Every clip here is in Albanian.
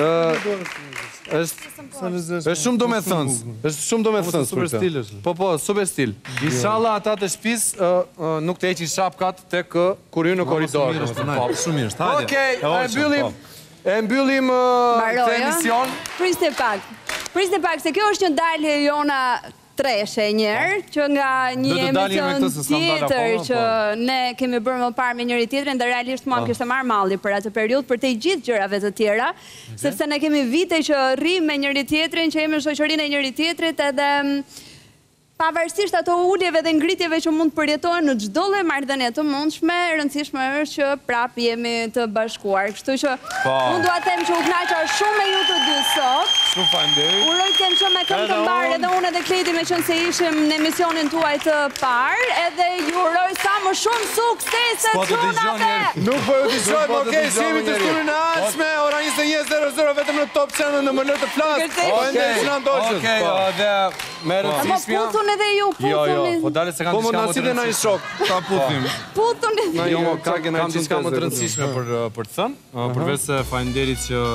është shumë domethënës. Është shumë domethënës. Super stil është. Po, super stil. Inshallah ata të shtëpisë nuk të heqin shapkat tek kur hyn në korridor. Shumë mirë është. Okej, e mbyllim këtë emision. Priste pak, se kjo është një dalje jona treshe njerë, që nga një emision tjetër që ne kemi bërë më parë me njëri tjetërin, dhe realisht mua më kishte marrë malli për atë periudhë, për te gjithë gjërave të tjera, sepse ne kemi vite që rrim me njëri tjetërin, që jemi në shoqërinë e njëri tjetrit, edhe pavarësisht ato uljeve dhe ngritjeve që mund të përjetohen në çdo lloj marrëdhënie të mundshme, e rëndësishme është që prap jemi të bashkuar. Kështu që unë dua të them që u kënaqa shumë me ju të dy sot. Shumë faleminderit. Uroj të kem qenë me këmbë të mbarë edhe unë edhe Kleti, me qenë se ishim në emisionin tuaj të parë, edhe ju uroj sa më shumë suksese çunave. Nuk po ju dëgjojmë, okej, jemi të studion e ardhshme, ora 21:00 vetëm në Top Channel në ML të Flas. Okej, dhe me rëndësishmja. Edhe ju putuni. Po dalë se kanë diçka më të rëndësishme. Po na shok, ta putim. Putuni. Jo, kam diçka më të rëndësishme për të thënë, përveç se faleminderit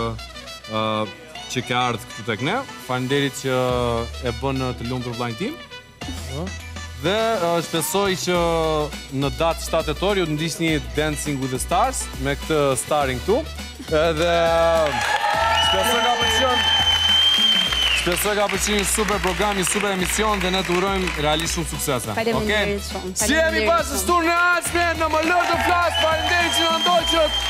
që ke ardhur këtu tek ne, faleminderit që e bën të lumtur vllajin tim. Dhe shpresoj që në datë 7 tetor ju të ndiqni Dancing with the Stars me këtë starin këtu. Edhe Shpresoj ka përqenë një super program, një super emision dhe ne të urojmë realisht shumë suksese. Faleminderit shumë. Si jemi pas të sturë në ardhshme në ML të Flas, faleminderit që na ndoqët.